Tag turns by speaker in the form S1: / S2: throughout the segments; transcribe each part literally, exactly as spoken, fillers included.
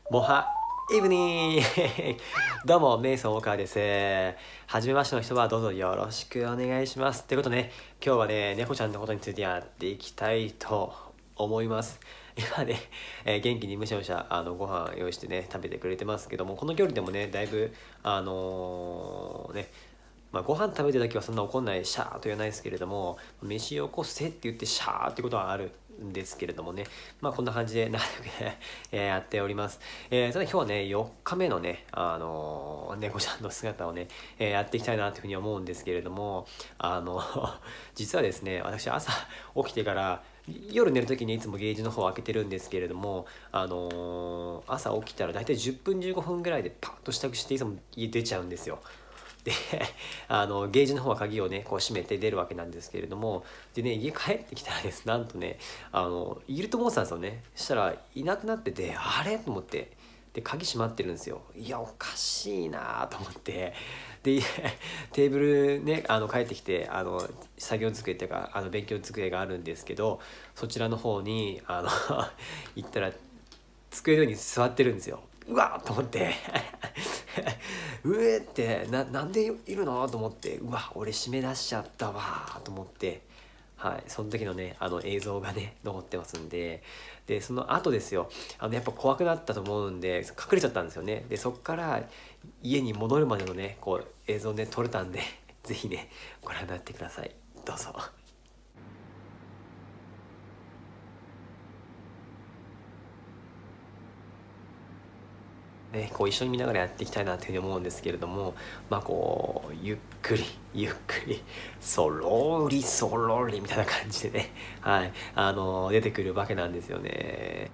S1: モハイブニーどうも、メイソン大川です。はじめましての人はどうぞよろしくお願いします。ということでね、今日はね、猫ちゃんのことについてやっていきたいと思います。今ね、えー元気にむしゃむしゃあのご飯用意してね、食べてくれてますけども、この距離でもね、だいぶ、あのーね、まあ、ご飯食べてる時はそんな怒んないシャーと言わないですけれども、飯を起こせって言ってシャーってことはあるんですけれどもね、まあこんな感じで仲良くね、えーやっております。えーただ今日はね、よっかめのね、あのー猫ちゃんの姿をね、えーやっていきたいなというふうに思うんですけれども、あの実はですね、私朝起きてから夜寝る時にいつもゲージの方を開けてるんですけれども、あのー朝起きたら大体じゅっぷんじゅうごふんぐらいでパッと支度していつも家出ちゃうんですよ。であのゲージの方は鍵をねこう閉めて出るわけなんですけれども、でね家帰ってきたらですなんとねあのいると思ってたんですよね。そしたらいなくなってて、あれと思って、で鍵閉まってるんですよ。いやおかしいなと思って、でテーブルねあの帰ってきて、あの作業机っていうかあの勉強机があるんですけど、そちらの方にあの行ったら机の上に座ってるんですよ。うわっと思ってうえってななんでいるのと思って、うわ俺締め出しちゃったわと思って、はい、その時のねあの映像がね残ってますんで、でその後ですよ、あのやっぱ怖くなったと思うんで隠れちゃったんですよね。でそっから家に戻るまでのねこう映像ね撮れたんでぜひねご覧になってください。どうぞ。ね、こう一緒に見ながらやっていきたいなというふうに思うんですけれども、まあこうゆっくりゆっくりそろりそろりみたいな感じでね、はいあの出てくるわけなんですよね。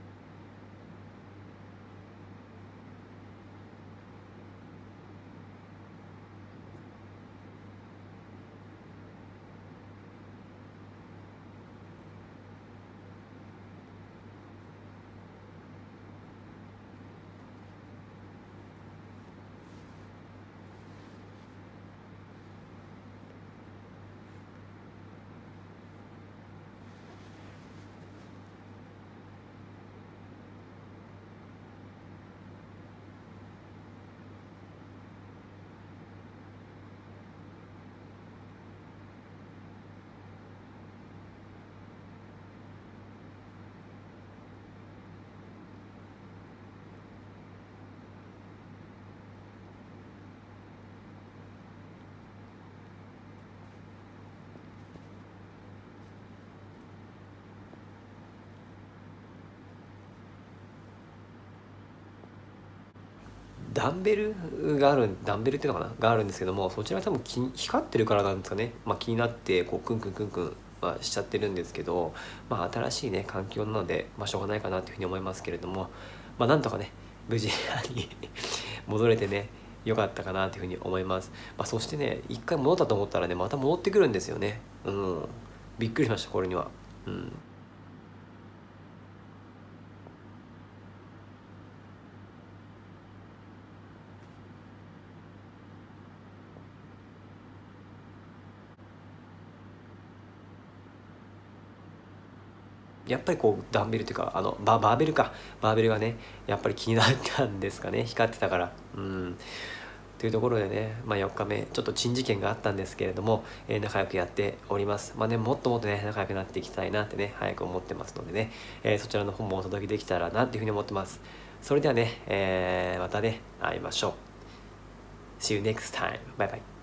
S1: ダンベルがあるダンベルっていうのかながあるんですけども、そちらが多分気に光ってるからなんですかね、まあ、気になってこうクンクンクンクン、まあ、しちゃってるんですけど、まあ、新しいね環境なので、まあ、しょうがないかなというふうに思いますけれども、まあ、なんとかね無事に戻れてね良かったかなというふうに思います。まあ、そしてね一回戻ったと思ったらねまた戻ってくるんですよね。うんびっくりしましたこれには。うんやっぱりこうダンベルっていうかあのババーベルかバーベルがねやっぱり気になったんですかね、光ってたから。うんというところでね、まあ、よっかめちょっと珍事件があったんですけれども、えー仲良くやっております。まあねもっともっとね仲良くなっていきたいなってね早く思ってますのでね、えーそちらの方もお届けできたらなっていうふうに思ってます。それではね、えーまたね会いましょう。See you next time. バイバイ。